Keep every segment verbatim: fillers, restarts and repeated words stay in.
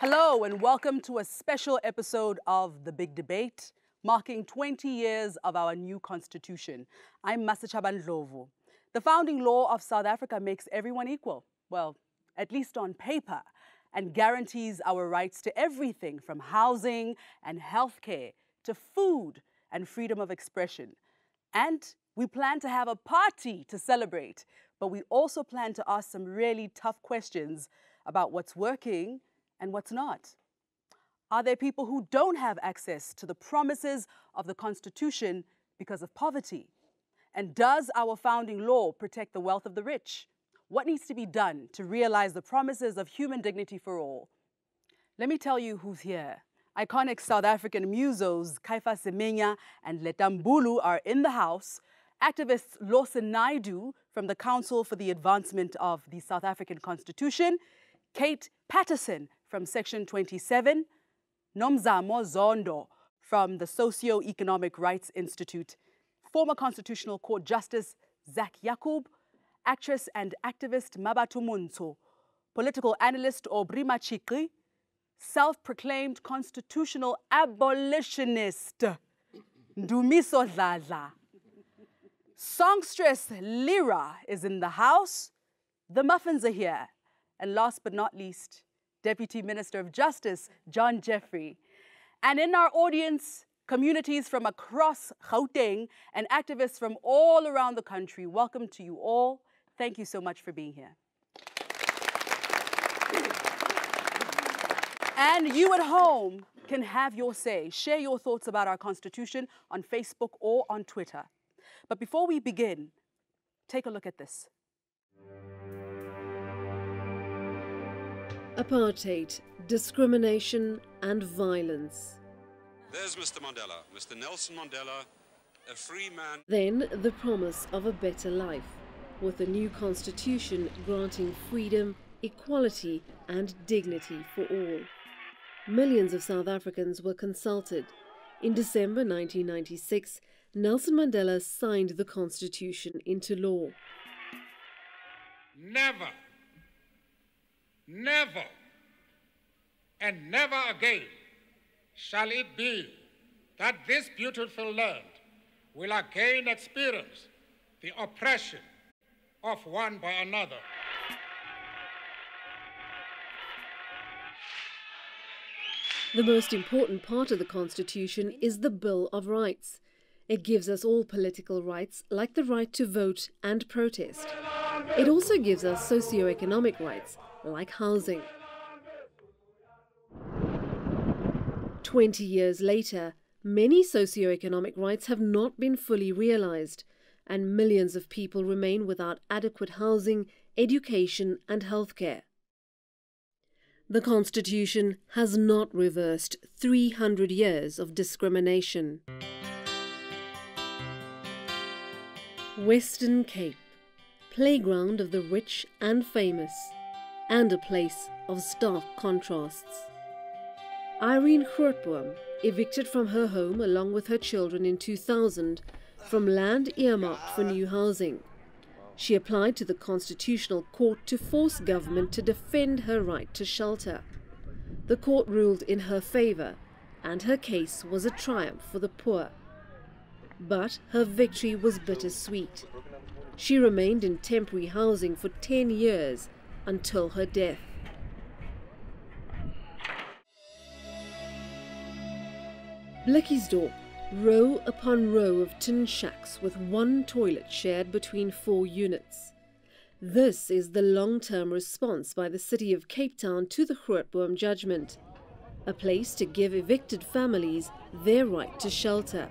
Hello and welcome to a special episode of The Big Debate, marking twenty years of our new constitution. I'm Masachaba Ndlovu. The founding law of South Africa makes everyone equal, well, at least on paper, and guarantees our rights to everything from housing and healthcare to food and freedom of expression. And we plan to have a party to celebrate, but we also plan to ask some really tough questions about what's working and what's not. Are there people who don't have access to the promises of the Constitution because of poverty? And does our founding law protect the wealth of the rich? What needs to be done to realize the promises of human dignity for all? Let me tell you who's here. Iconic South African musos Kaifa Semenya and Letambulu are in the house. Activists Lawson Naidu from the Council for the Advancement of the South African Constitution, Kate Patterson from Section twenty-seven, Nomzamo Zondo from the Socio-Economic Rights Institute, former Constitutional Court Justice Zak Yaqub, actress and activist Mabatu Munzo, political analyst Obrima Chikri, self-proclaimed constitutional abolitionist Ndumiso Dladla. Songstress Lyra is in the house. The muffins are here. And last but not least, Deputy Minister of Justice, John Jeffrey. And in our audience, communities from across Gauteng and activists from all around the country. Welcome to you all. Thank you so much for being here. And you at home can have your say. Share your thoughts about our Constitution on Facebook or on Twitter. But before we begin, take a look at this. Apartheid, discrimination and violence. There's Mister Mandela, Mister Nelson Mandela, a free man. Then the promise of a better life, with a new constitution granting freedom, equality and dignity for all. Millions of South Africans were consulted. In December nineteen ninety-six, Nelson Mandela signed the constitution into law. Never, never, and never again shall it be that this beautiful land will again experience the oppression of one by another. The most important part of the Constitution is the Bill of Rights. It gives us all political rights, like the right to vote and protest. It also gives us socio-economic rights, like housing. Twenty years later, many socio-economic rights have not been fully realized, and millions of people remain without adequate housing, education and healthcare. The Constitution has not reversed three hundred years of discrimination. Western Cape, playground of the rich and famous, and a place of stark contrasts. Irene Grootboom, evicted from her home along with her children in two thousand from land earmarked for new housing. She applied to the Constitutional Court to force government to defend her right to shelter. The court ruled in her favor, and her case was a triumph for the poor. But her victory was bittersweet. She remained in temporary housing for ten years until her death. Blikkiesdorp, row upon row of tin shacks with one toilet shared between four units. This is the long-term response by the city of Cape Town to the Grootboom judgment, a place to give evicted families their right to shelter.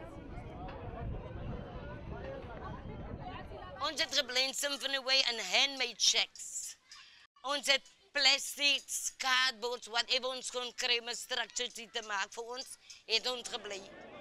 Ons het gebly in Symphony Way in handmade shacks. Ons het plastics, cardboards, whatever ons kon kry om 'n structure te maak vir ons, het ons gebly.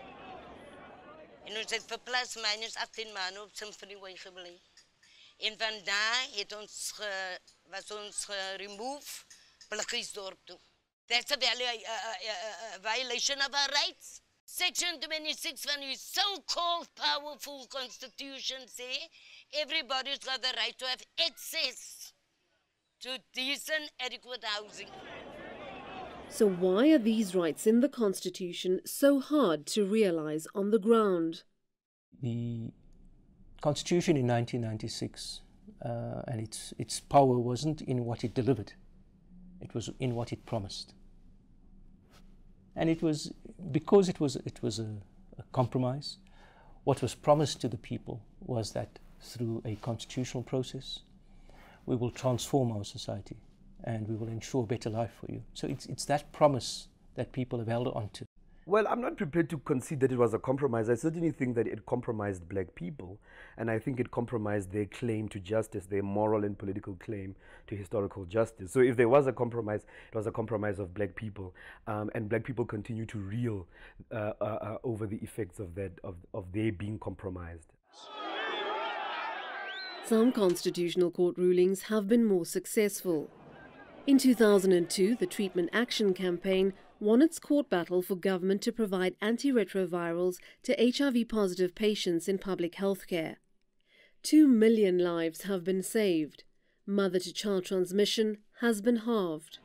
En ons het vir plus minus agttien maande op Symphony Way gebly. En van daar het ons ge, was ons geremove Blikkiesdorp toe. That's a, value, a, a, a, a violation of our rights. Section twenty-six van your so-called powerful constitution say everybody's got the right to have access to decent, adequate housing. So why are these rights in the Constitution so hard to realise on the ground? The Constitution in nineteen ninety-six uh, and its, its power wasn't in what it delivered, it was in what it promised. And it was, because it was, it was a, a compromise, what was promised to the people was that through a constitutional process, we will transform our society and we will ensure a better life for you. So it's, it's that promise that people have held on to. Well, I'm not prepared to concede that it was a compromise. I certainly think that it compromised black people, and I think it compromised their claim to justice, their moral and political claim to historical justice. So if there was a compromise, it was a compromise of black people, um, and black people continue to reel uh, uh, uh, over the effects of that, of, of their being compromised. Some constitutional court rulings have been more successful. In two thousand two, the Treatment Action Campaign won its court battle for government to provide antiretrovirals to H I V-positive patients in public health care. Two million lives have been saved. Mother-to-child transmission has been halved.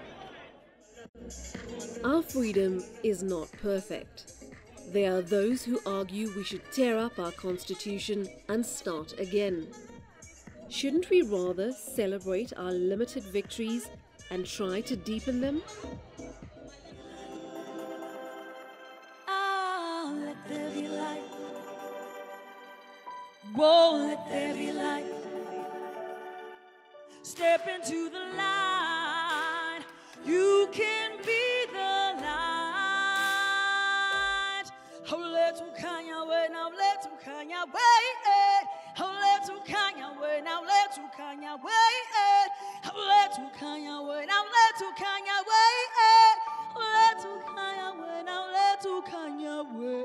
Our freedom is not perfect. There are those who argue we should tear up our constitution and start again. Shouldn't we rather celebrate our limited victories and try to deepen them? Ah, let there be light. Whoa, let there be light. Step into the light. You can be the light. Oh, let's kanya way now, let's kanya way. Oh, let's kanya way now, let's kanya way. Oh, let's kanya way now, let's kanya way. Let's kanya way now, let's kanya way.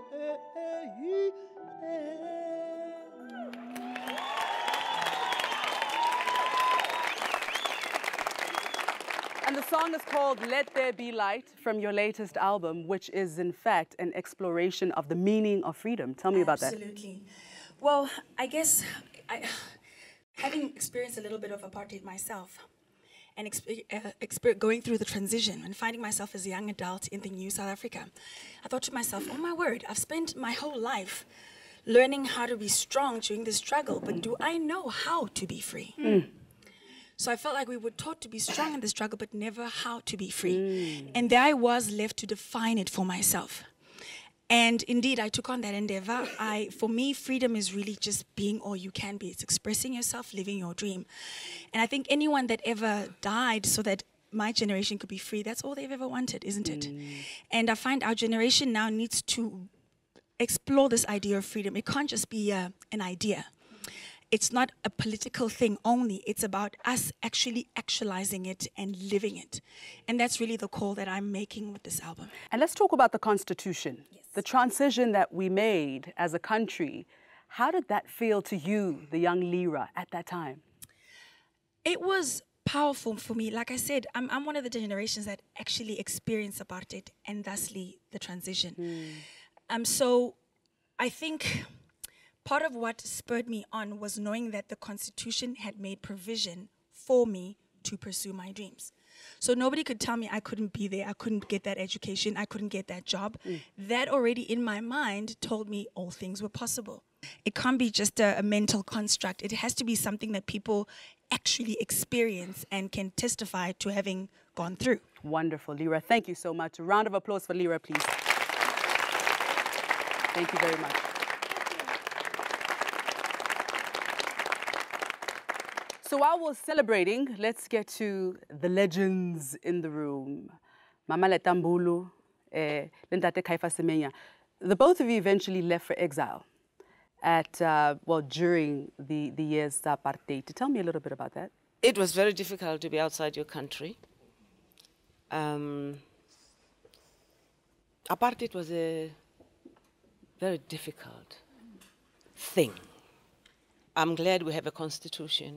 And the song is called Let There Be Light from your latest album, which is in fact an exploration of the meaning of freedom. Tell me about that. Absolutely. Well, I guess I, having experienced a little bit of apartheid myself and exp uh, exper going through the transition and finding myself as a young adult in the new South Africa, I thought to myself, oh my word, I've spent my whole life learning how to be strong during the struggle, but do I know how to be free? Mm. So I felt like we were taught to be strong in the struggle, but never how to be free. Mm. And there I was left to define it for myself. And indeed, I took on that endeavor. I, for me, freedom is really just being all you can be. It's expressing yourself, living your dream. And I think anyone that ever died so that my generation could be free, that's all they've ever wanted, isn't it? Mm. And I find our generation now needs to explore this idea of freedom. It can't just be uh, an idea. It's not a political thing only. It's about us actually actualizing it and living it. And that's really the call that I'm making with this album. And let's talk about the Constitution. Yes. The transition that we made as a country. How did that feel to you, the young Lira, at that time? It was powerful for me. Like I said, I'm, I'm one of the generations that actually experienced apartheid and thusly the transition. Mm. Um, so I think part of what spurred me on was knowing that the Constitution had made provision for me to pursue my dreams. So nobody could tell me I couldn't be there, I couldn't get that education, I couldn't get that job. Mm. That already in my mind told me all things were possible. It can't be just a, a mental construct. It has to be something that people actually experience and can testify to having gone through. Wonderful, Lira. Thank you so much. A round of applause for Lira, please. Thank you very much. So while we're celebrating, let's get to the legends in the room. Mama Letambulu, eh, Ntate Kaifa Semenya. The both of you eventually left for exile at, uh, well, during the, the years of apartheid. Tell me a little bit about that. It was very difficult to be outside your country. Um, apartheid was a very difficult thing. I'm glad we have a constitution.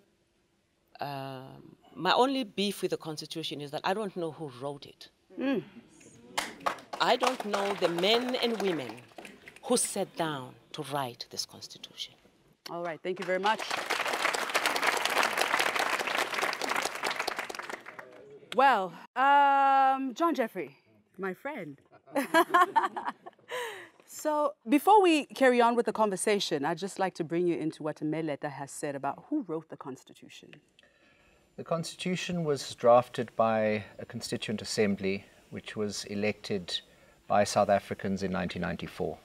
Um, my only beef with the Constitution is that I don't know who wrote it. Mm. I don't know the men and women who sat down to write this Constitution. All right, thank you very much. Well, um, Um, John Jeffrey, my friend. So before we carry on with the conversation, I'd just like to bring you into what Meleta has said about who wrote the Constitution. The Constitution was drafted by a Constituent Assembly, which was elected by South Africans in nineteen ninety-four.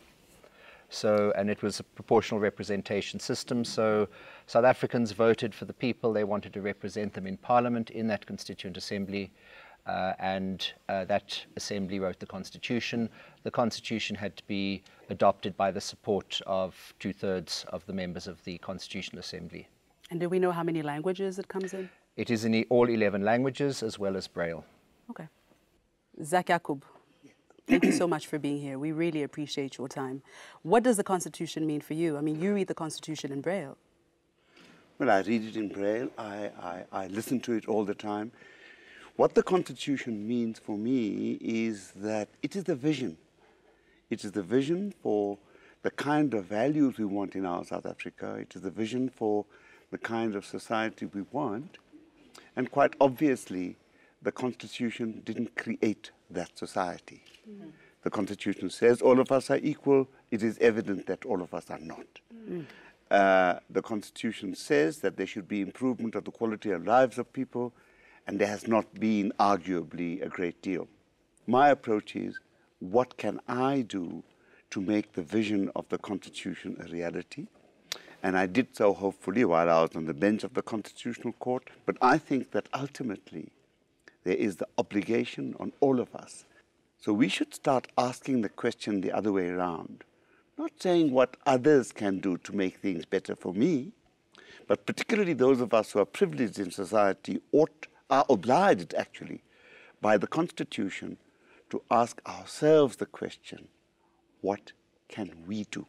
So, and it was a proportional representation system, so South Africans voted for the people. They wanted to represent them in Parliament in that Constituent Assembly, uh, and uh, that Assembly wrote the Constitution. The Constitution had to be adopted by the support of two-thirds of the members of the Constitutional Assembly. And do we know how many languages it comes in? It is in all eleven languages, as well as Braille. Okay. Zach Yakub, thank you so much for being here. We really appreciate your time. What does the Constitution mean for you? I mean, you read the Constitution in Braille. Well, I read it in Braille. I, I, I listen to it all the time. What the Constitution means for me is that it is the vision. It is the vision for the kind of values we want in our South Africa. It is the vision for the kind of society we want. And quite obviously, the Constitution didn't create that society. Mm-hmm. The Constitution says all of us are equal. It is evident that all of us are not. Mm. Uh, the Constitution says that there should be improvement of the quality of lives of people, and there has not been arguably a great deal. My approach is, what can I do to make the vision of the Constitution a reality? And I did so, hopefully, while I was on the bench of the Constitutional Court. But I think that ultimately, there is the obligation on all of us. So we should start asking the question the other way around. Not saying what others can do to make things better for me, but particularly those of us who are privileged in society ought, are obliged, actually, by the Constitution to ask ourselves the question, what can we do?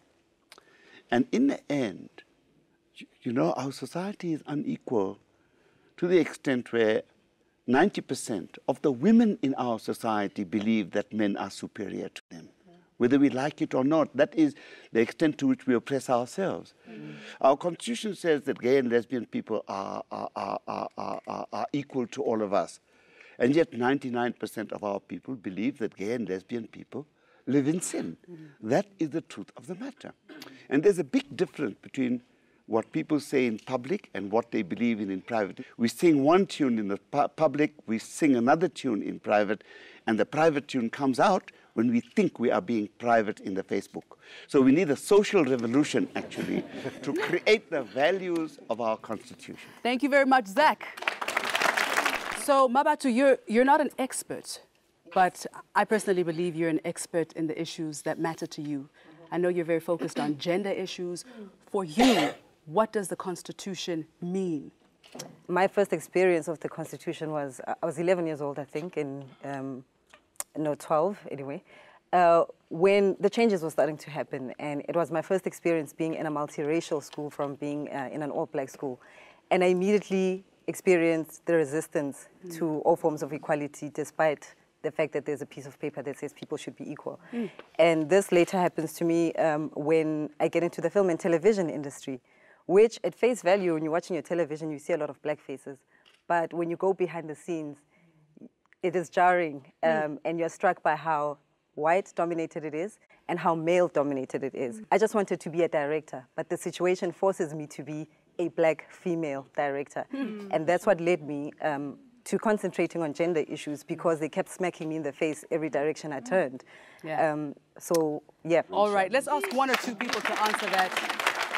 And in the end, you know, our society is unequal to the extent where ninety percent of the women in our society believe that men are superior to them. Whether we like it or not, that is the extent to which we oppress ourselves. Mm. Our Constitution says that gay and lesbian people are, are, are, are, are, are equal to all of us. And yet ninety-nine percent of our people believe that gay and lesbian people live in sin. Mm. That is the truth of the matter. And there's a big difference between what people say in public and what they believe in in private. We sing one tune in the pu public, we sing another tune in private, and the private tune comes out when we think we are being private in the Facebook. So we need a social revolution, actually, to create the values of our Constitution. Thank you very much, Zach. So, Mabatu, you're, you're not an expert, but I personally believe you're an expert in the issues that matter to you. I know you're very focused on gender issues. For you, what does the Constitution mean? My first experience of the Constitution was, I was eleven years old, I think, in, um, no, twelve anyway, uh, when the changes were starting to happen. And it was my first experience being in a multiracial school from being uh, in an all-black school. And I immediately experienced the resistance mm. to all forms of equality, despite the fact that there's a piece of paper that says people should be equal. Mm. And this later happens to me um, when I get into the film and television industry, which at face value, when you're watching your television, you see a lot of black faces. But when you go behind the scenes, it is jarring, um, mm. and you're struck by how white-dominated it is and how male-dominated it is. Mm. I just wanted to be a director, but the situation forces me to be a black female director. Mm. And that's what led me um, to concentrating on gender issues, because they kept smacking me in the face every direction I turned. Yeah. Um, so, yeah. All right, let's ask one or two people to answer that.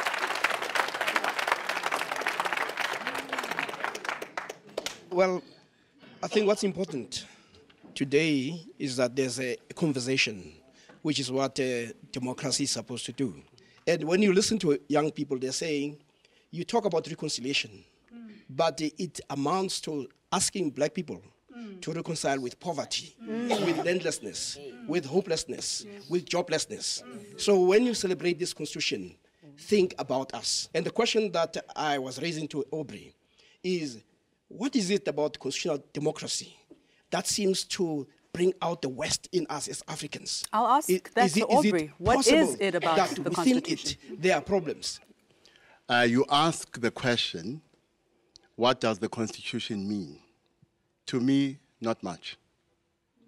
Well, I think what's important today is that there's a conversation, which is what uh, democracy is supposed to do. And when you listen to young people, they're saying, you talk about reconciliation, mm. but it amounts to asking black people mm. to reconcile with poverty, mm. with landlessness, mm. with hopelessness, yes. with joblessness. Mm. So when you celebrate this Constitution, think about us. And the question that I was raising to Aubrey is, what is it about constitutional democracy that seems to bring out the West in us as Africans? I'll ask is, that is to it, Aubrey. Is what is it about that the within Constitution? It, there are problems. Uh, you ask the question, what does the Constitution mean? To me, not much.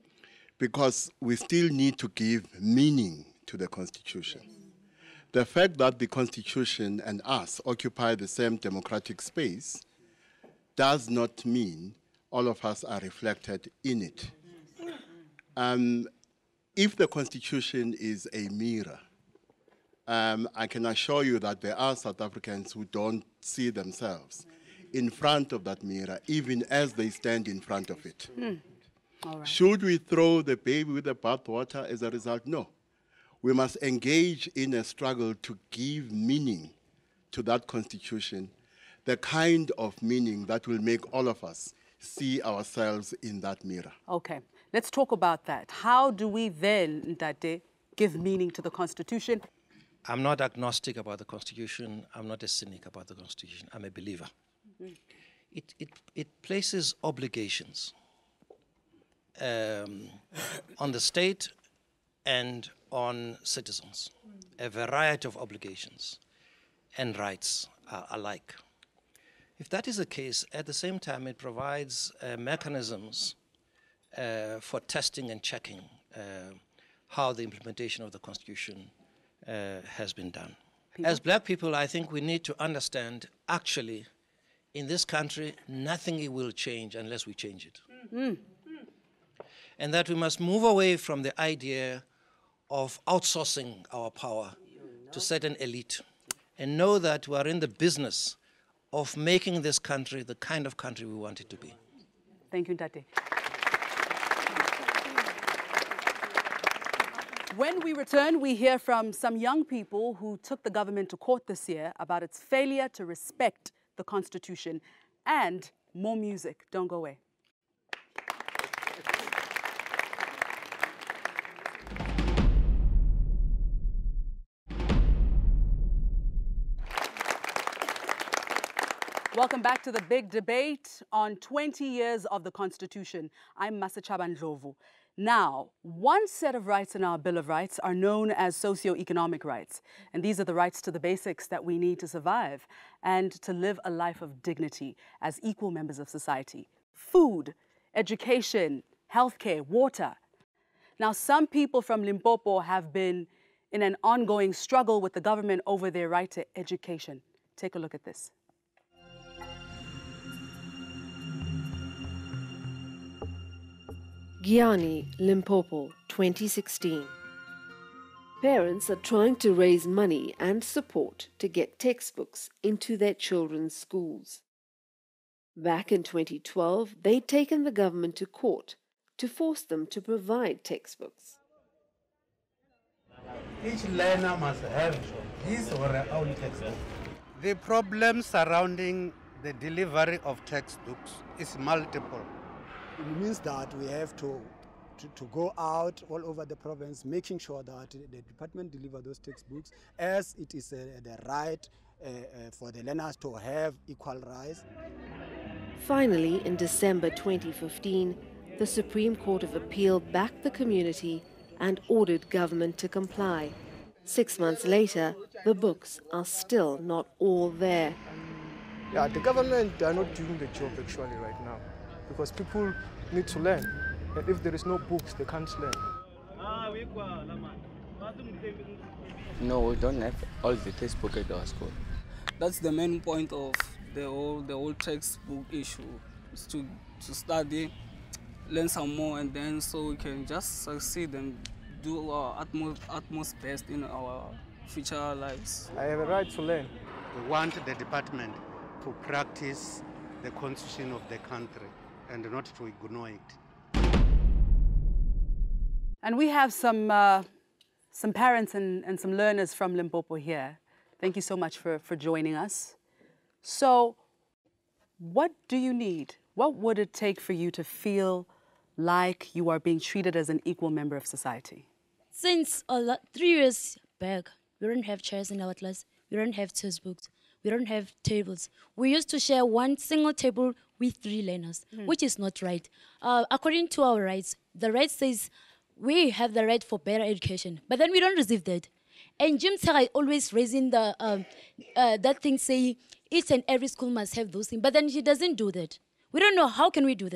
because we still need to give meaning to the Constitution. The fact that the Constitution and us occupy the same democratic space does not mean all of us are reflected in it. Um, if the Constitution is a mirror, um, I can assure you that there are South Africans who don't see themselves in front of that mirror, even as they stand in front of it. Mm. All right. Should we throw the baby with the bathwater as a result? No. We must engage in a struggle to give meaning to that Constitution, the kind of meaning that will make all of us see ourselves in that mirror. Okay, let's talk about that. How do we then, Ntate, give meaning to the Constitution? I'm not agnostic about the Constitution. I'm not a cynic about the Constitution. I'm a believer. Mm-hmm. It, it, it places obligations um, on the state and on citizens, a variety of obligations and rights uh, alike. If that is the case, at the same time, it provides uh, mechanisms uh, for testing and checking uh, how the implementation of the Constitution uh, has been done. People? As black people, I think we need to understand, actually, in this country, nothing will change unless we change it. Mm-hmm. And that we must move away from the idea of outsourcing our power to certain elite and know that we are in the business of making this country the kind of country we want it to be. Thank you, Ntate. When we return, we hear from some young people who took the government to court this year about its failure to respect the Constitution, and more music. Don't go away. Welcome back to the big debate on twenty years of the Constitution. I'm Masachaba Ndlovu. Now, one set of rights in our Bill of Rights are known as socio-economic rights. And these are the rights to the basics that we need to survive and to live a life of dignity as equal members of society. Food, education, healthcare, water. Now, some people from Limpopo have been in an ongoing struggle with the government over their right to education. Take a look at this. Giani, Limpopo, twenty sixteen. Parents are trying to raise money and support to get textbooks into their children's schools. Back in twenty twelve, they'd taken the government to court to force them to provide textbooks. Each learner must have his or her own textbook. The problem surrounding the delivery of textbooks is multiple. It means that we have to, to, to go out all over the province, making sure that the department deliver those textbooks, as it is uh, the right uh, uh, for the learners to have equal rights. Finally, in December twenty fifteen, the Supreme Court of Appeal backed the community and ordered government to comply. Six months later, the books are still not all there. Yeah, the government, they are not doing the job actually right now, because people need to learn. And if there is no books, they can't learn. No, we don't have all the textbooks at our school. That's the main point of the whole, the whole textbook issue, is to, to study, learn some more, and then so we can just succeed and do our utmost, utmost best in our future lives. I have a right to learn. We want the department to practice the constitution of the country and not to ignore it. And we have some, uh, some parents and, and some learners from Limpopo here. Thank you so much for, for joining us. So what do you need? What would it take for you to feel like you are being treated as an equal member of society? Since a lot, three years back, we don't have chairs in our class. We don't have textbooks. We don't have tables. We used to share one single table with three learners, mm. which is not right. Uh, according to our rights, the right says we have the right for better education, but then we don't receive that. And Jim Tsai always raising the um, uh, that thing saying each and every school must have those things, but then he doesn't do that. We don't know how can we do that.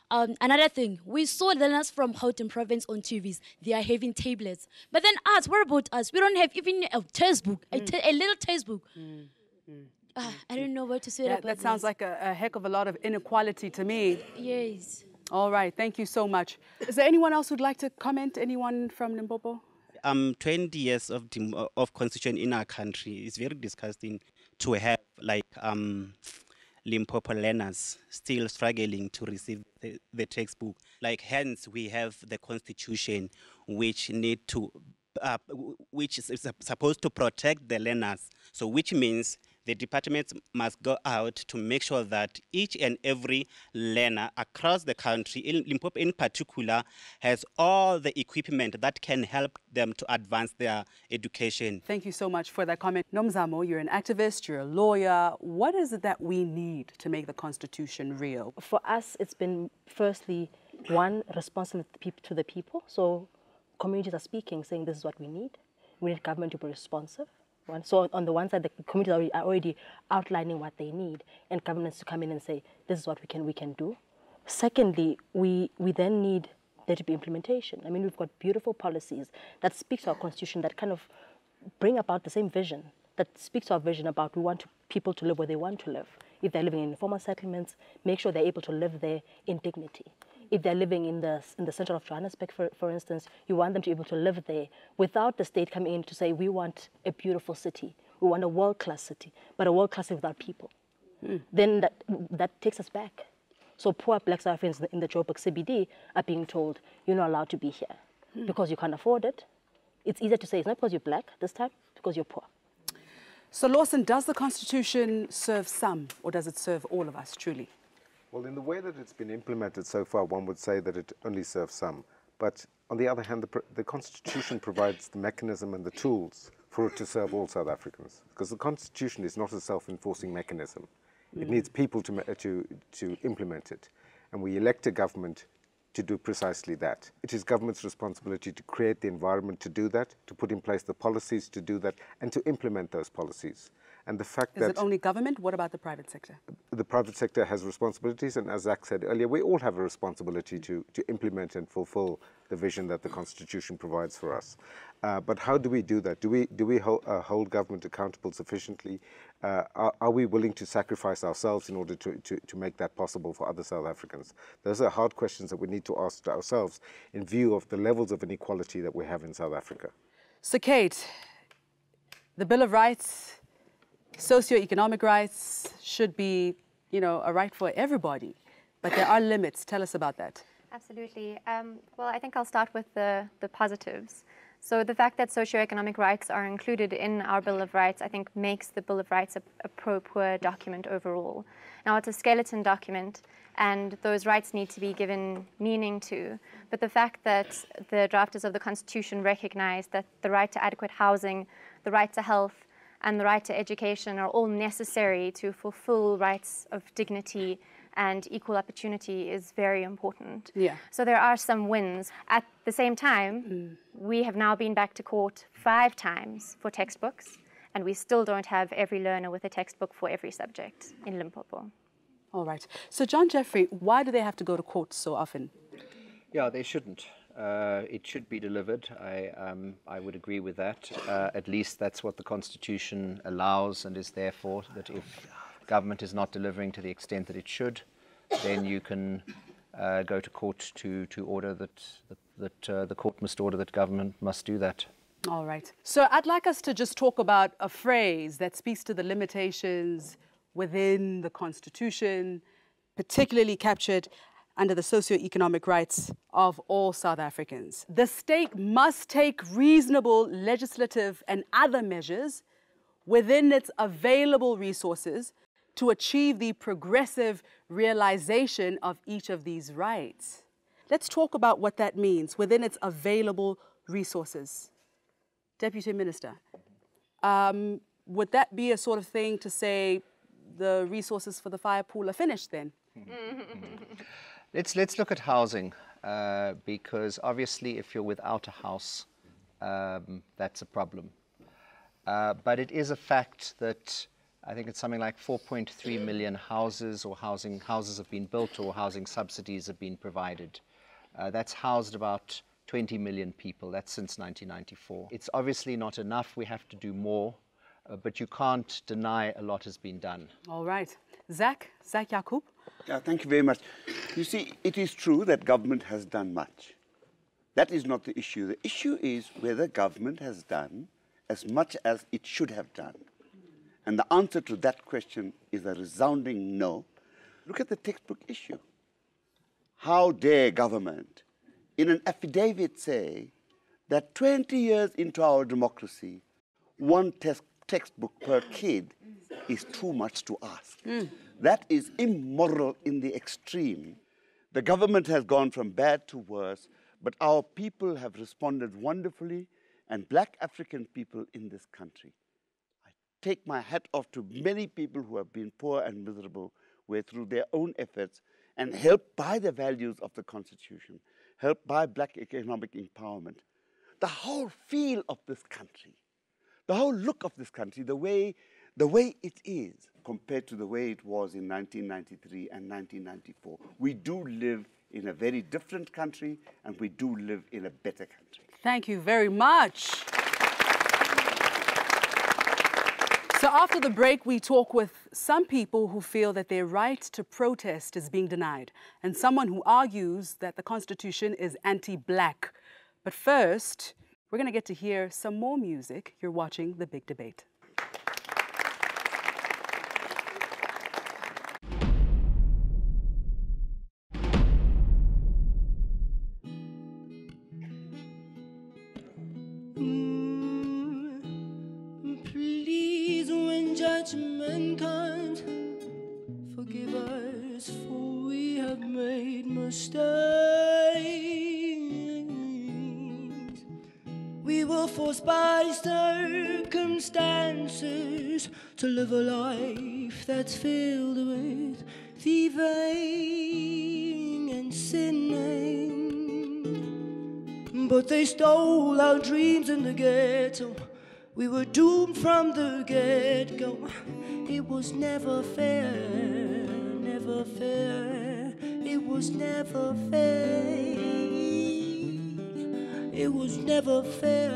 Um, another thing, we saw learners from Gauteng province on T Vs. They are having tablets. But then us, what about us? We don't have even a textbook, a, te- a little textbook. Mm, mm, Ah, I don't know what to say that, about that sounds this. like a, a heck of a lot of inequality to me. Yes. All right, thank you so much. Is there anyone else who'd like to comment? Anyone from Limpopo? Um, twenty years of dem- of constitution in our country is very disgusting to have like um, Limpopo learners still struggling to receive the, the textbook. Like hence we have the constitution which need to uh, which is supposed to protect the learners. So which means the departments must go out to make sure that each and every learner across the country, in Limpopo in particular, has all the equipment that can help them to advance their education. Thank you so much for that comment. Nomzamo, you're an activist, you're a lawyer. What is it that we need to make the Constitution real? For us, it's been firstly, one, responsive to the people. So communities are speaking, saying this is what we need. We need government to be responsive. One. So on the one side, the communities are already outlining what they need, and governments to come in and say, this is what we can we can do. Secondly, we, we then need there to be implementation. I mean, we've got beautiful policies that speak to our constitution, that kind of bring about the same vision, that speaks to our vision about we want to, people to live where they want to live. If they're living in informal settlements, make sure they're able to live there in dignity. If they're living in the, in the center of Johannesburg, for, for instance, you want them to be able to live there without the state coming in to say, we want a beautiful city, we want a world-class city, but a world-class city without people. Mm. Then that, that takes us back. So poor Black South Africans in the Joburg C B D are being told, you're not allowed to be here mm. because you can't afford it. It's easier to say it's not because you're black this time, it's because you're poor. So Lawson, does the Constitution serve some, or does it serve all of us, truly? Well, in the way that it's been implemented so far, one would say that it only serves some. But on the other hand, the, the Constitution provides the mechanism and the tools for it to serve all South Africans. Because the Constitution is not a self-enforcing mechanism. It needs people to, to, to implement it. And we elect a government to do precisely that. It is government's responsibility to create the environment to do that, to put in place the policies to do that, and to implement those policies. And the fact Is that it only government? What about the private sector? The private sector has responsibilities, and as Zach said earlier, we all have a responsibility to, to implement and fulfill the vision that the Constitution provides for us. Uh, but how do we do that? Do we, do we hold, uh, hold government accountable sufficiently? Uh, are, are we willing to sacrifice ourselves in order to, to, to make that possible for other South Africans? Those are hard questions that we need to ask ourselves in view of the levels of inequality that we have in South Africa. So Kate, the Bill of Rights, socioeconomic rights should be, you know, a right for everybody, but there are limits. Tell us about that. Absolutely. Um, well, I think I'll start with the, the positives. So the fact that socioeconomic rights are included in our Bill of Rights, I think, makes the Bill of Rights a, a pro-poor document overall. Now, it's a skeleton document, and those rights need to be given meaning to. But the fact that the drafters of the Constitution recognize that the right to adequate housing, the right to health, and the right to education are all necessary to fulfill rights of dignity and equal opportunity is very important. Yeah. So there are some wins. At the same time, mm. we have now been back to court five times for textbooks, and we still don't have every learner with a textbook for every subject in Limpopo. All right. So John Jeffrey, why do they have to go to court so often? Yeah, they shouldn't. Uh, it should be delivered. I, um, I would agree with that. Uh, at least that's what the Constitution allows and is there for, that if government is not delivering to the extent that it should, then you can uh, go to court to, to order that, that, that uh, the court must order that government must do that. All right. So I'd like us to just talk about a phrase that speaks to the limitations within the Constitution, particularly captured under the socioeconomic rights of all South Africans. The state must take reasonable legislative and other measures within its available resources to achieve the progressive realization of each of these rights. Let's talk about what that means within its available resources. Deputy Minister, um, would that be a sort of thing to say the resources for the fire pool are finished then? Let's, let's look at housing, uh, because obviously if you're without a house, um, that's a problem. Uh, but it is a fact that I think it's something like four point three million houses or housing houses have been built or housing subsidies have been provided. Uh, that's housed about twenty million people. That's since nineteen ninety-four. It's obviously not enough. We have to do more, uh, but you can't deny a lot has been done. All right. Zach, Zach Yaqub. Yeah, thank you very much. You see, it is true that government has done much. That is not the issue. The issue is whether government has done as much as it should have done. And the answer to that question is a resounding no. Look at the textbook issue. How dare government, in an affidavit, say that twenty years into our democracy, one te textbook per kid is too much to ask. Mm. That is immoral in the extreme. The government has gone from bad to worse, but our people have responded wonderfully, and black African people in this country. I take my hat off to many people who have been poor and miserable, where through their own efforts and helped by the values of the Constitution, helped by black economic empowerment, the whole feel of this country, the whole look of this country, the way, the way it is compared to the way it was in nineteen ninety-three and nineteen ninety-four. We do live in a very different country, and we do live in a better country. Thank you very much. So after the break, we talk with some people who feel that their right to protest is being denied, and someone who argues that the Constitution is anti-black. But first, we're going to get to hear some more music. You're watching The Big Debate. Judgment comes, forgive us, for we have made mistakes. We were forced by circumstances to live a life that's filled with thieving and sinning. But they stole our dreams in the ghetto. We were doomed from the get-go. It was never fair, never fair. It was never fair. It was never fair.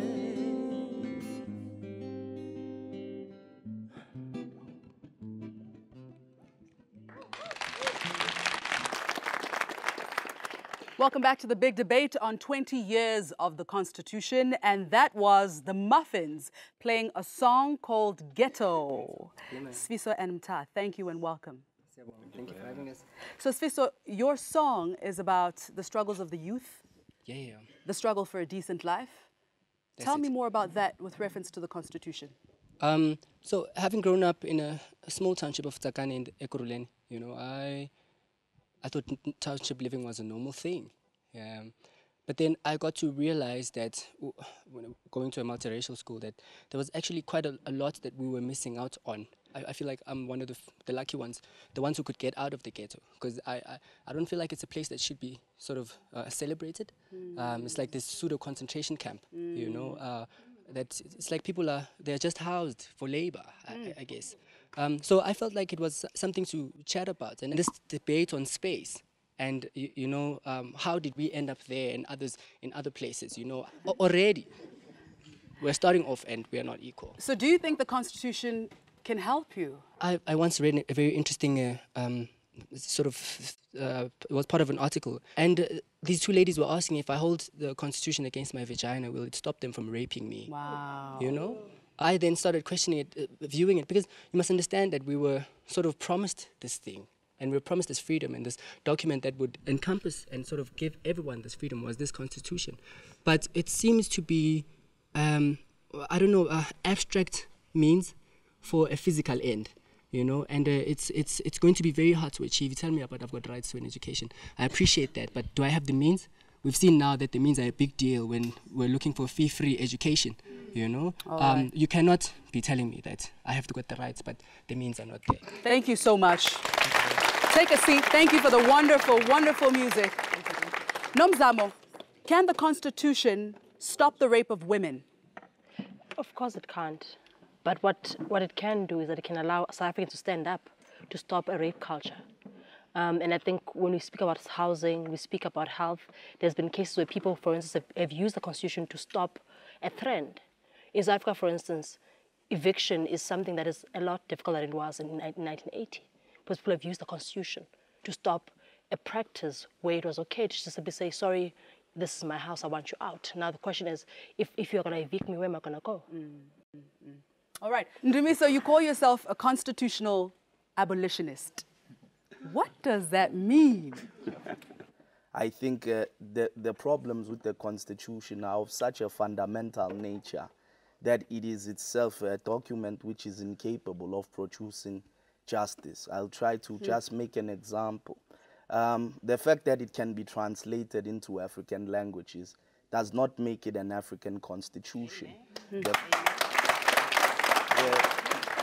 Welcome back to The Big Debate on twenty years of the Constitution, and that was the Muffins playing a song called Ghetto. Sfiso and Mta, thank you and welcome. Thank you for having us. So Sfiso, your song is about the struggles of the youth, Yeah, yeah. the struggle for a decent life. That's Tell it. me more about that with reference to the Constitution. Um, so having grown up in a, a small township of Tsakane in Ekurhuleni, you know, I I thought n- township living was a normal thing. Um, but then I got to realize that w- when going to a multiracial school, that there was actually quite a, a lot that we were missing out on. I, I feel like I'm one of the, f- the lucky ones, the ones who could get out of the ghetto, because I, I, I don't feel like it's a place that should be sort of uh, celebrated. Mm. Um, it's like this pseudo concentration camp, you know. Mm. Uh, that it's like people are they're just housed for labor, I, Mm. I guess. Um, so I felt like it was something to chat about, and this debate on space. And you, you know, um, how did we end up there and others in other places? You know, A- already we're starting off and we are not equal. So do you think the Constitution can help you? I, I once read a very interesting uh, um, sort of, uh, it was part of an article. And uh, these two ladies were asking if I hold the Constitution against my vagina, will it stop them from raping me? Wow. You know? I then started questioning it, uh, viewing it, because you must understand that we were sort of promised this thing. And we were promised this freedom, and this document that would encompass and sort of give everyone this freedom was this Constitution. But it seems to be, um, I don't know, uh, abstract means for a physical end, you know, and uh, it's it's it's going to be very hard to achieve. You tell me about I've got rights to an education. I appreciate that, but do I have the means? We've seen now that the means are a big deal when we're looking for fee-free education, you know. All Um, right. you cannot be telling me that I have to get the rights, but the means are not there. Thank you so much. Take a seat. Thank you for the wonderful, wonderful music. Nomzamo, can the Constitution stop the rape of women? Of course it can't. But what, what it can do is that it can allow South Africans to stand up to stop a rape culture. Um, and I think when we speak about housing, we speak about health, there's been cases where people, for instance, have, have used the Constitution to stop a trend. In South Africa, for instance, eviction is something that is a lot difficult than it was in nineteen eighty. Because people have used the Constitution to stop a practice where it was okay to just simply say, sorry, this is my house, I want you out. Now the question is, if, if you're going to evict me, where am I going to go? Mm, mm, mm. All right. Ndumiso, you call yourself a constitutional abolitionist. What does that mean? I think uh, the, the problems with the Constitution are of such a fundamental nature that it is itself a document which is incapable of producing justice. I'll try to mm. just make an example. Um, the fact that it can be translated into African languages does not make it an African constitution. Mm. The, the,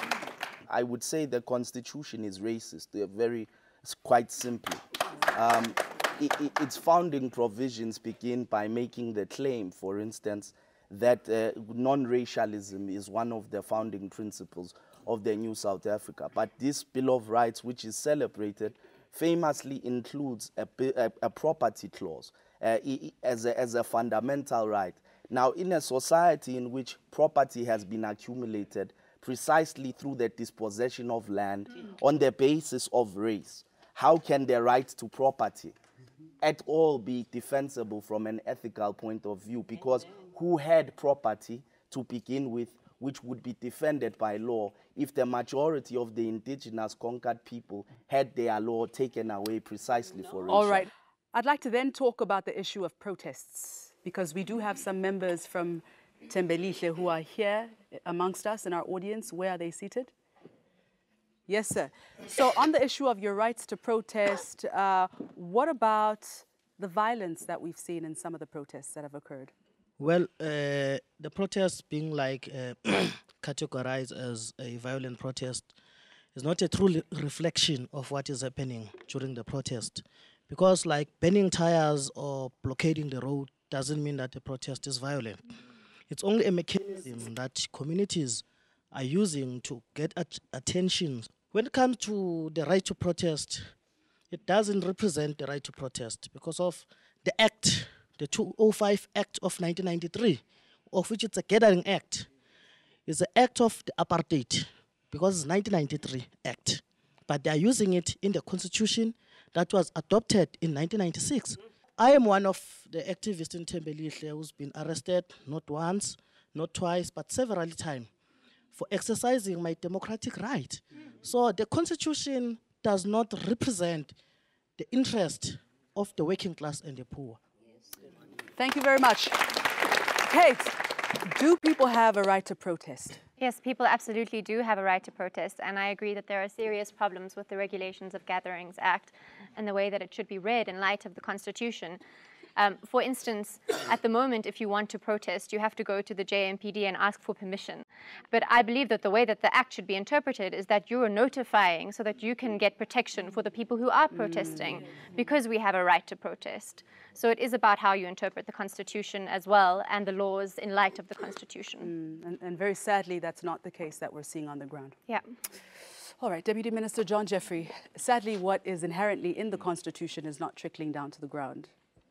I would say the Constitution is racist. They're very, it's quite simply. Um, it, it, its founding provisions begin by making the claim, for instance, that uh, non-racialism is one of the founding principles of the new South Africa. But this Bill of Rights, which is celebrated, famously includes a, a, a property clause uh, as, a, as a fundamental right. Now, in a society in which property has been accumulated precisely through the dispossession of land on the basis of race, how can the right to property at all be defensible from an ethical point of view? Because who had property to begin with, which would be defended by law if the majority of the indigenous conquered people had their law taken away precisely for racial? All right. I'd like to then talk about the issue of protests, because we do have some members from Thembelihle who are here amongst us in our audience. Where are they seated? Yes, sir. So on the issue of your rights to protest, uh, what about the violence that we've seen in some of the protests that have occurred? Well, uh, the protests being like uh, categorized as a violent protest is not a true reflection of what is happening during the protest. Because like burning tires or blockading the road doesn't mean that the protest is violent. It's only a mechanism that communities are using to get at attention. When it comes to the right to protest, it doesn't represent the right to protest because of the act, the two oh five Act of nineteen ninety-three, of which it's a gathering act. It's an act of the apartheid because it's nineteen ninety-three Act. But they are using it in the constitution that was adopted in nineteen ninety-six. I am one of the activists in Thembelihle who's been arrested not once, not twice, but several times for exercising my democratic right. So the Constitution does not represent the interest of the working class and the poor. Thank you very much. Kate, do people have a right to protest? Yes, people absolutely do have a right to protest, and I agree that there are serious problems with the Regulations of Gatherings Act and the way that it should be read in light of the Constitution. Um, for instance, at the moment, if you want to protest, you have to go to the J M P D and ask for permission. But I believe that the way that the Act should be interpreted is that you are notifying so that you can get protection for the people who are protesting, because we have a right to protest. So it is about how you interpret the Constitution as well, and the laws in light of the Constitution. Mm, and, and very sadly, that's not the case that we're seeing on the ground. Yeah. All right, Deputy Minister John Jeffrey, sadly what is inherently in the Constitution is not trickling down to the ground.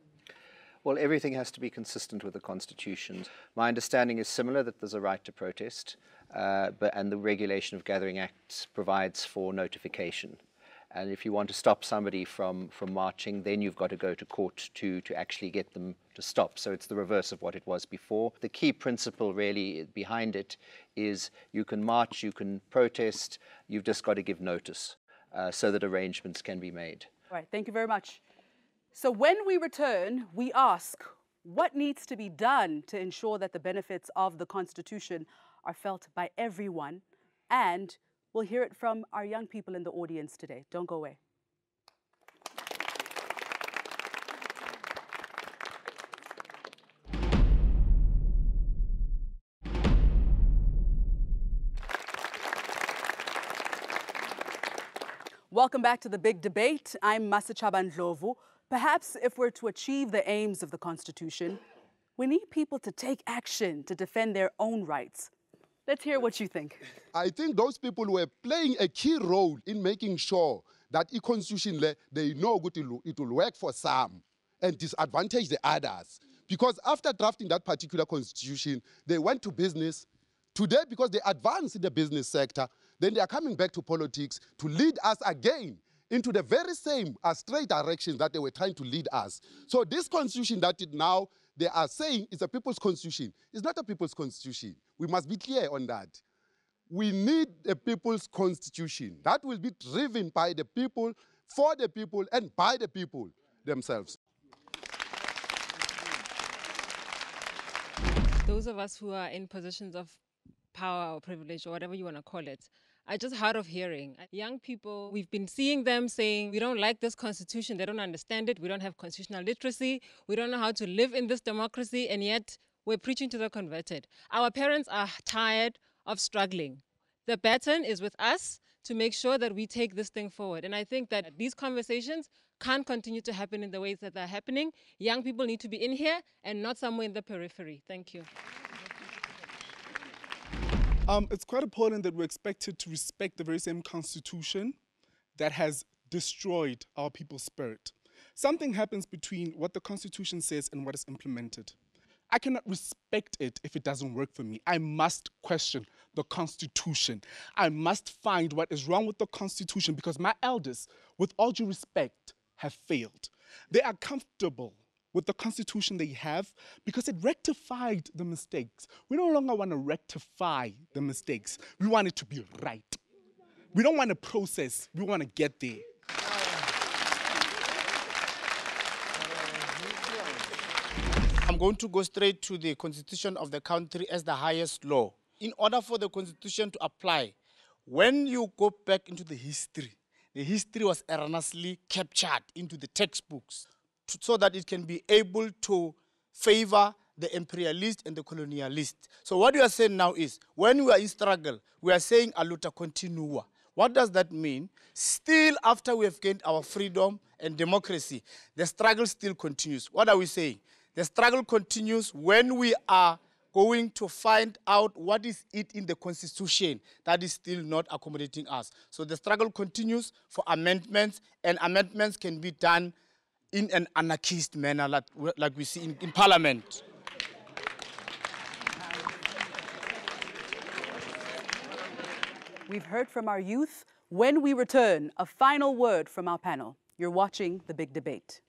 Well, everything has to be consistent with the Constitution. My understanding is similar, that there's a right to protest, uh, but, and the Regulation of Gathering Act provides for notification. And if you want to stop somebody from, from marching, then you've got to go to court to, to actually get them to stop. So it's the reverse of what it was before. The key principle really behind it is you can march, you can protest, you've just got to give notice uh, so that arrangements can be made. All right, thank you very much. So when we return, we ask, what needs to be done to ensure that the benefits of the Constitution are felt by everyone? And we'll hear it from our young people in the audience today. Don't go away. Welcome back to The Big Debate. I'm Masachaba Ndlovu. Perhaps if we're to achieve the aims of the Constitution, we need people to take action to defend their own rights. Let's hear what you think. I think those people were playing a key role in making sure that the constitution, they know it will, it will work for some and disadvantage the others. Because after drafting that particular constitution, they went to business. Today, because they advanced in the business sector, then they are coming back to politics to lead us again into the very same uh, straight directions that they were trying to lead us. So this constitution that it now they are saying is a people's constitution. It's not a people's constitution. We must be clear on that. We need a people's constitution that will be driven by the people, for the people, and by the people themselves. Those of us who are in positions of power or privilege or whatever you want to call it are just hard of hearing. Young people, we've been seeing them saying, we don't like this constitution, they don't understand it, we don't have constitutional literacy, we don't know how to live in this democracy, and yet we're preaching to the converted. Our parents are tired of struggling. The baton is with us to make sure that we take this thing forward. And I think that these conversations can't continue to happen in the ways that they're happening. Young people need to be in here and not somewhere in the periphery. Thank you. Um, it's quite important that we're expected to respect the very same constitution that has destroyed our people's spirit. Something happens between what the constitution says and what is implemented. I cannot respect it if it doesn't work for me. I must question the constitution. I must find what is wrong with the constitution because my elders, with all due respect, have failed. They are comfortable with the constitution they have because it rectified the mistakes. We no longer want to rectify the mistakes. We want it to be right. We don't want to process. We want to get there. I'm going to go straight to the constitution of the country as the highest law. In order for the constitution to apply, when you go back into the history, the history was erroneously captured into the textbooks so that it can be able to favor the imperialist and the colonialist. So what we are saying now is, when we are in struggle, we are saying a luta continua. What does that mean? Still, after we have gained our freedom and democracy, the struggle still continues. What are we saying? The struggle continues when we are going to find out what is it in the constitution that is still not accommodating us. So the struggle continues for amendments, and amendments can be done in an anarchist manner like, like we see in, in Parliament. We've heard from our youth. When we return, a final word from our panel. You're watching The Big Debate.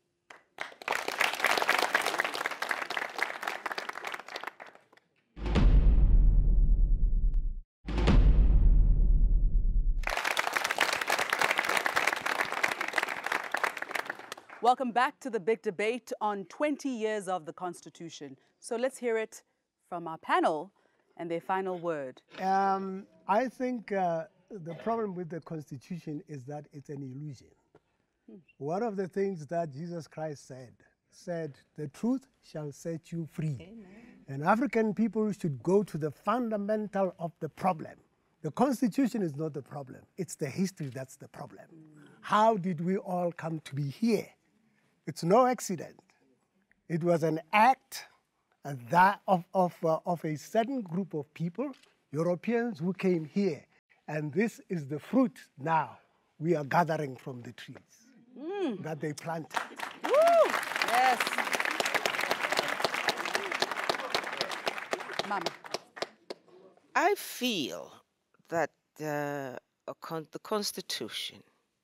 Welcome back to The Big Debate on twenty years of the Constitution. So let's hear it from our panel and their final word. Um, I think uh, the problem with the Constitution is that it's an illusion. Hmm. One of the things that Jesus Christ said, said, the truth shall set you free. Amen. And African people should go to the fundamental of the problem. The Constitution is not the problem. It's the history that's the problem. Mm. How did we all come to be here? It's no accident. It was an act uh, that of, of, uh, of a certain group of people, Europeans who came here. And this is the fruit now we are gathering from the trees mm. that they planted. Woo! Yes. Mama. I feel that uh, a con the Constitution,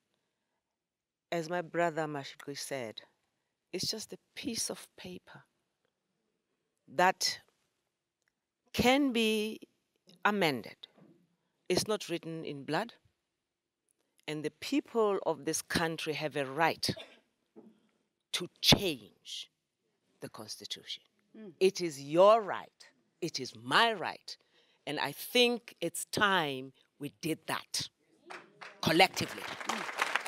as my brother Mashiko said, is just a piece of paper that can be amended. It's not written in blood, and the people of this country have a right to change the Constitution. Mm. It is your right, it is my right, and I think it's time we did that collectively. Mm.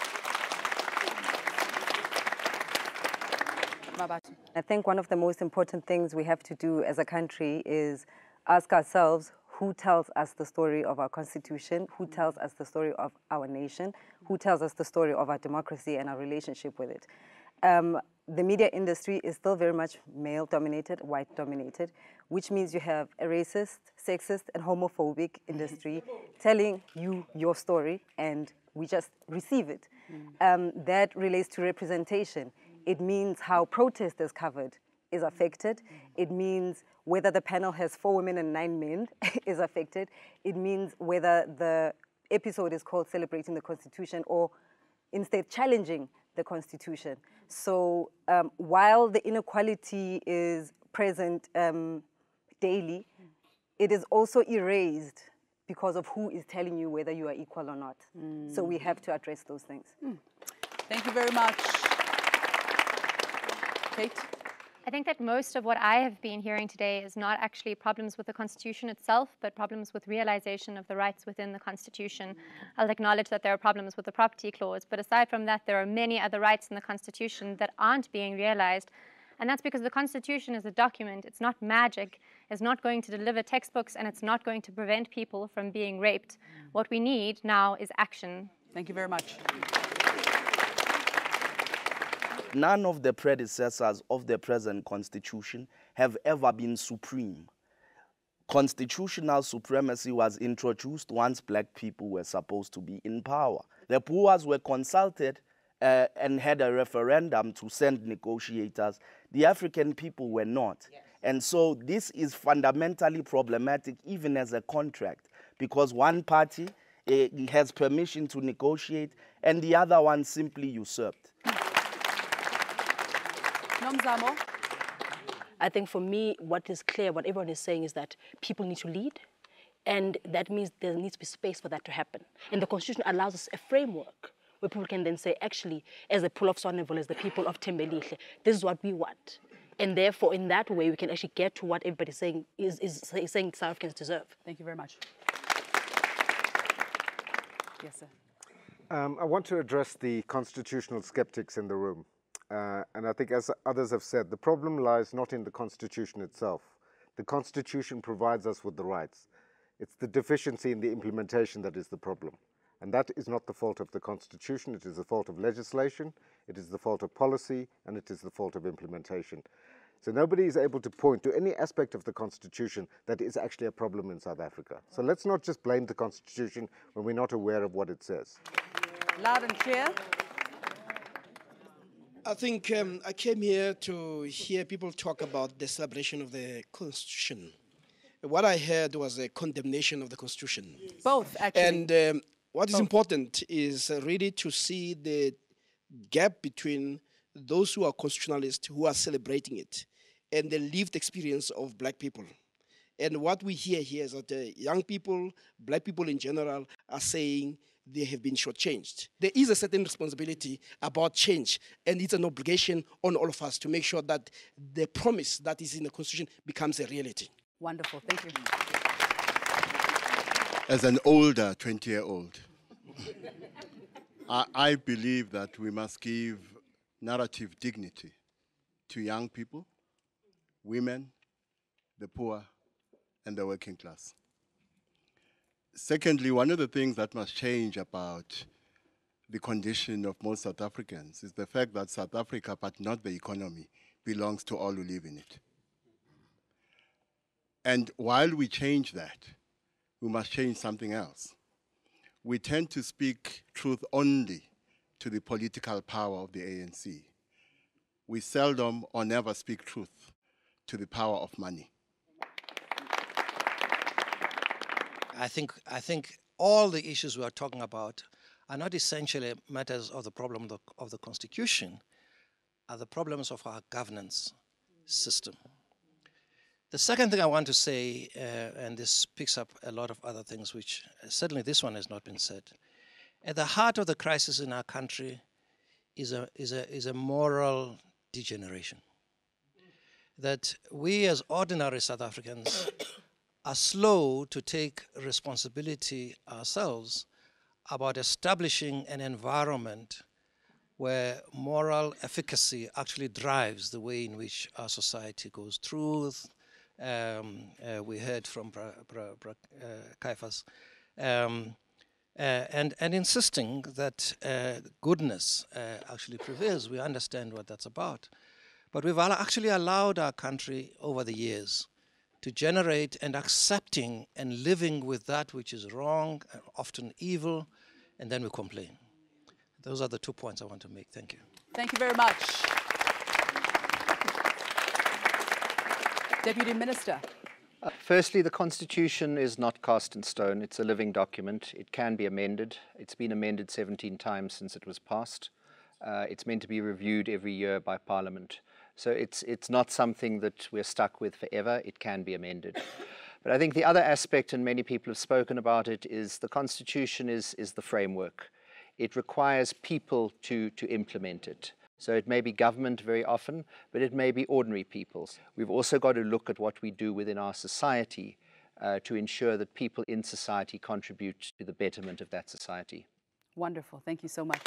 I think one of the most important things we have to do as a country is ask ourselves who tells us the story of our Constitution, who tells us the story of our nation, who tells us the story of our democracy and our relationship with it. Um, the media industry is still very much male-dominated, white-dominated. which means you have a racist, sexist, and homophobic industry telling you your story, and we just receive it. Um, that relates to representation. It means how protest is covered is affected. It means whether the panel has four women and nine men is affected. It means whether the episode is called Celebrating the Constitution or instead challenging the Constitution. So um, while the inequality is present um, daily, it is also erased because of who is telling you whether you are equal or not. Mm. So we have to address those things. Mm. Thank you very much. Kate? I think that most of what I have been hearing today is not actually problems with the Constitution itself, but problems with realization of the rights within the Constitution. I'll acknowledge that there are problems with the property clause, but aside from that, there are many other rights in the Constitution that aren't being realized. And that's because the Constitution is a document. It's not magic. It's not going to deliver textbooks, and it's not going to prevent people from being raped. What we need now is action. Thank you very much. None of the predecessors of the present constitution have ever been supreme. Constitutional supremacy was introduced once black people were supposed to be in power. The Boers were consulted uh, and had a referendum to send negotiators. The African people were not. Yes. And so this is fundamentally problematic even as a contract, because one party uh, has permission to negotiate and the other one simply usurped. Nomzamo? I think for me, what is clear, what everyone is saying is that people need to lead, and that means there needs to be space for that to happen. And the Constitution allows us a framework where people can then say, actually, as the people of Swanepoel, as the people of Thembelihle, this is what we want. And therefore, in that way, we can actually get to what everybody's saying is, is, is saying South Africans deserve. Thank you very much. Yes, sir. Um, I want to address the constitutional skeptics in the room. Uh, and I think, as others have said, the problem lies not in the Constitution itself. The Constitution provides us with the rights. It's the deficiency in the implementation that is the problem. And that is not the fault of the Constitution. It is the fault of legislation, it is the fault of policy, and it is the fault of implementation. So nobody is able to point to any aspect of the Constitution that is actually a problem in South Africa. So let's not just blame the Constitution when we're not aware of what it says. Loud and clear. I think um, I came here to hear people talk about the celebration of the Constitution. What I heard was a condemnation of the Constitution. Both, actually. And um, what is Both. important is uh, really to see the gap between those who are constitutionalists, who are celebrating it, and the lived experience of black people. And what we hear here is that uh, young people, black people in general, are saying they have been shortchanged. There is a certain responsibility about change, and it's an obligation on all of us to make sure that the promise that is in the Constitution becomes a reality. Wonderful, thank you. As an older twenty-year-old, I, I believe that we must give narrative dignity to young people, women, the poor, and the working class. Secondly, one of the things that must change about the condition of most South Africans is the fact that South Africa, but not the economy, belongs to all who live in it. And while we change that, we must change something else. We tend to speak truth only to the political power of the A N C. We seldom or never speak truth to the power of money. I think, I think all the issues we are talking about are not essentially matters of the problem of the, of the Constitution, are the problems of our governance system. The second thing I want to say, uh, and this picks up a lot of other things, which uh, certainly this one has not been said. At the heart of the crisis in our country is a, is a, is a moral degeneration. That we as ordinary South Africans are slow to take responsibility ourselves about establishing an environment where moral efficacy actually drives the way in which our society goes. Truth, um, uh, we heard from Bra, Bra, Bra, uh, Caiphas, um, uh, and, and insisting that uh, goodness uh, actually prevails. We understand what that's about. But we've actually allowed our country over the years to generate and accepting and living with that which is wrong, and often evil, and then we complain. Those are the two points I want to make. Thank you. Thank you very much. Deputy Minister. Uh, firstly, the Constitution is not cast in stone. It's a living document. It can be amended. It's been amended seventeen times since it was passed. Uh, it's meant to be reviewed every year by Parliament. So it's, it's not something that we're stuck with forever. It can be amended. But I think the other aspect, and many people have spoken about it, is the Constitution is, is the framework. It requires people to, to implement it. So it may be government very often, but it may be ordinary people. We've also got to look at what we do within our society uh, to ensure that people in society contribute to the betterment of that society. Wonderful. Thank you so much.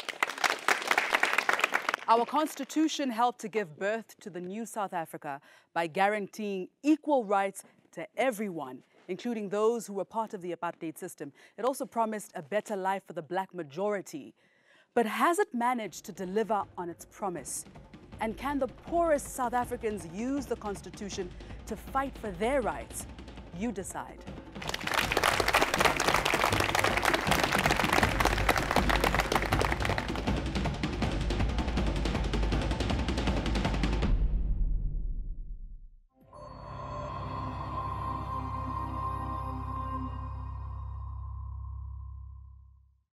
Our Constitution helped to give birth to the new South Africa by guaranteeing equal rights to everyone, including those who were part of the apartheid system. It also promised a better life for the black majority. But has it managed to deliver on its promise? And can the poorest South Africans use the Constitution to fight for their rights? You decide.